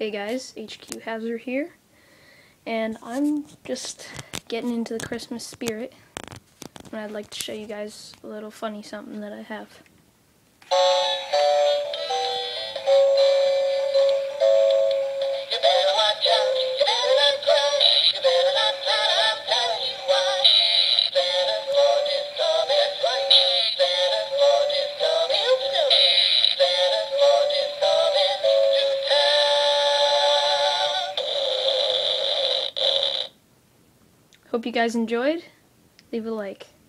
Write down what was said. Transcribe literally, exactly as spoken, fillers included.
Hey guys, HQHAzard here, and I'm just getting into the Christmas spirit, and I'd like to show you guys a little funny something that I have. Hope you guys enjoyed. Leave a like.